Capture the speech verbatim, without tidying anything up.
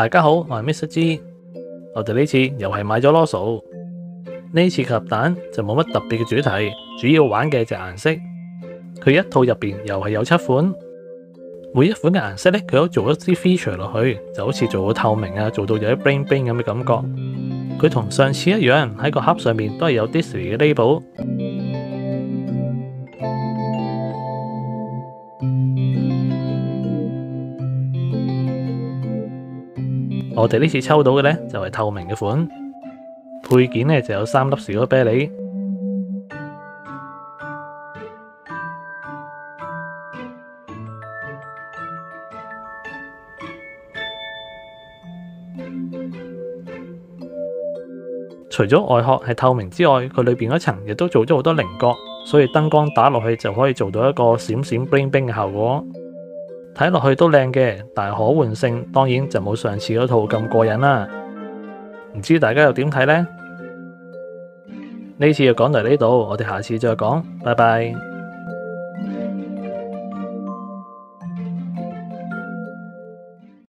大家好，我係 Mister G， 我哋呢次又係買咗囉嗦。呢次夾蛋就冇乜特別嘅主題，主要玩嘅就係顏色。佢一套入邊又係有七款，每一款嘅顏色呢，佢都做咗啲 feature 落去，就好似做到透明啊，做到有啲 bling bling 咁嘅感覺。佢同上次一樣，喺個盒上面都係有 Disney 嘅 label。我哋呢次抽到嘅呢，就係透明嘅款，配件呢就有三粒士多啤梨。除咗外殼係透明之外，佢裏邊嗰層亦都做咗好多菱角，所以燈光打落去就可以做到一個閃閃 bling bling 嘅效果。睇落去都靚嘅，但係可換性當然就冇上次嗰套咁過癮啦。唔知大家又點睇呢？呢次就講到呢度，我哋下次再講，拜拜。